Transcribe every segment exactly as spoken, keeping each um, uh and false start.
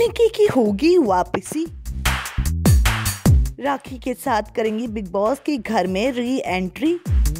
निकी की होगी वापसी। राखी के साथ करेंगी बिग बॉस के घर में री एंट्री।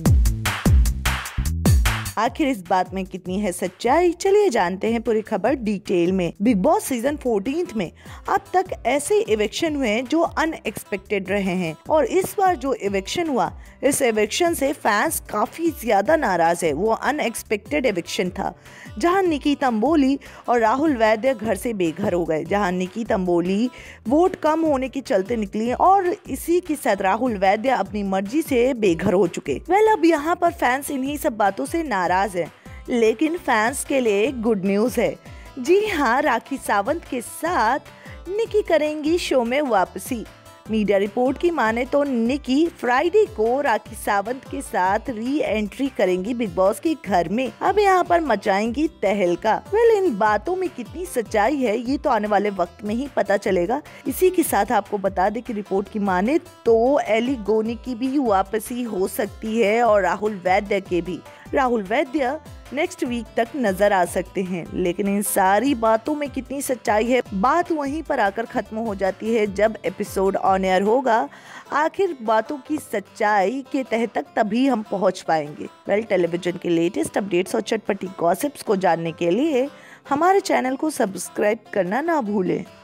आखिर इस बात में कितनी है सच्चाई, चलिए जानते हैं पूरी खबर डिटेल में। बिग बॉस सीजन चौदह में अब तक ऐसे इवेक्शन हुए जो अनएक्सपेक्टेड रहे हैं और इस बार जो इवेक्शन हुआ, इस इवेक्शन से फैंस काफी ज्यादा नाराज है। वो अनएक्सपेक्टेड इवेक्शन था जहां निकी तंबोली और राहुल वैद्य घर से बेघर हो गए। जहां निकी तंबोली वोट कम होने के चलते निकली और इसी के साथ राहुल वैद्य अपनी मर्जी से बेघर हो चुके। वेल अब यहाँ पर फैंस इन्हीं सब बातों से नाराज है, लेकिन फैंस के लिए गुड न्यूज है। जी हाँ, राखी सावंत के साथ निकी करेंगी शो में वापसी। मीडिया रिपोर्ट की माने तो निकी फ्राइडे को राखी सावंत के साथ री एंट्री करेंगी बिग बॉस के घर में। अब यहाँ पर मचाएंगी तहलका। वेल इन बातों में कितनी सच्चाई है ये तो आने वाले वक्त में ही पता चलेगा। इसी के साथ आपको बता दें कि रिपोर्ट की माने तो एली गोनी की भी वापसी हो सकती है और राहुल वैद्य के भी। राहुल वैद्य नेक्स्ट वीक तक नजर आ सकते हैं, लेकिन इन सारी बातों में कितनी सच्चाई है बात वहीं पर आकर खत्म हो जाती है जब एपिसोड ऑन एयर होगा। आखिर बातों की सच्चाई के तह तक तभी हम पहुंच पाएंगे। वेल टेलीविजन के लेटेस्ट अपडेट्स और चटपटी गॉसिप्स को जानने के लिए हमारे चैनल को सब्सक्राइब करना ना भूलें।